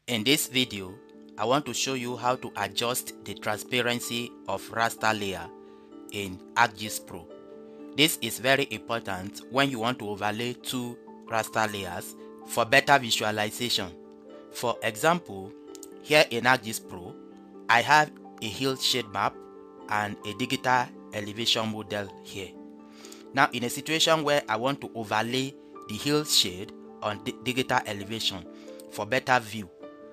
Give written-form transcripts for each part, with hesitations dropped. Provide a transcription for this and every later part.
In this video, I want to show you how to adjust the transparency of raster layer in ArcGIS Pro. This is very important when you want to overlay two raster layers for better visualization. For example, here in ArcGIS Pro, I have a hillshade map and a digital elevation model here. Now, in a situation where I want to overlay the hillshade on the digital elevation for better view,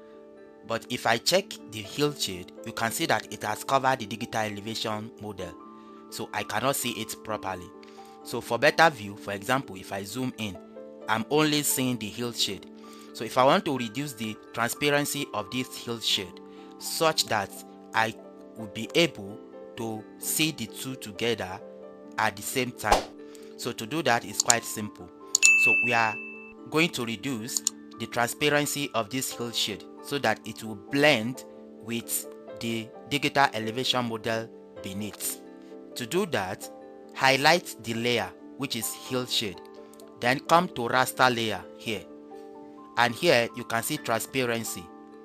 but if I check the hillshade, you can see that it has covered the digital elevation model, so I cannot see it properly. So for better view, for example, if I zoom in, I'm only seeing the hillshade. So if I want to reduce the transparency of this hillshade such that I would be able to see the two together at the same time, so to do that is quite simple. So we are going to reduce the transparency of this hillshade so that it will blend with the digital elevation model beneath. To do that, highlight the layer which is hillshade, then come to raster layer here, and here you can see transparency.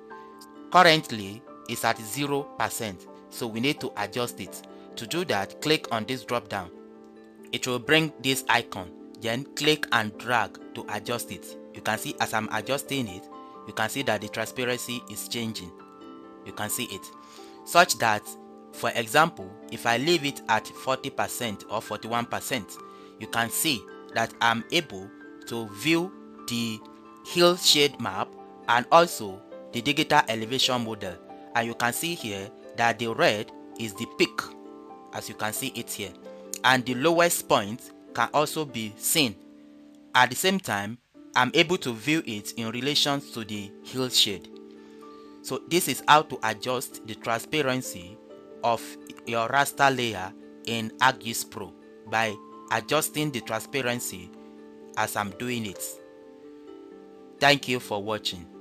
Currently it's at 0%, so we need to adjust it. To do that, click on this drop down. It will bring this icon, then click and drag to adjust it. You can see as I'm adjusting it, you can see that the transparency is changing. You can see it such that, for example, if I leave it at 40% or 41%, you can see that I'm able to view the hillshade map and also the digital elevation model. And you can see here that the red is the peak, as you can see it here, and the lowest point can also be seen. At the same time, I'm able to view it in relation to the hillshade. So this is how to adjust the transparency of your raster layer in ArcGIS Pro by adjusting the transparency as I'm doing it. Thank you for watching.